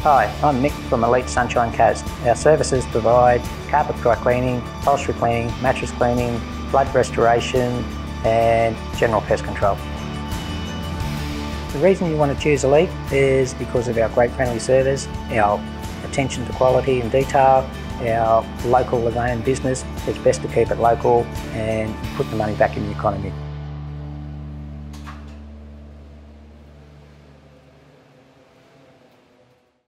Hi, I'm Mick from Elite Sunshine Coast. Our services provide carpet dry cleaning, upholstery cleaning, mattress cleaning, flood restoration and general pest control. The reason you want to choose Elite is because of our great friendly service, our attention to quality and detail, our local Australian business. It's best to keep it local and put the money back in the economy.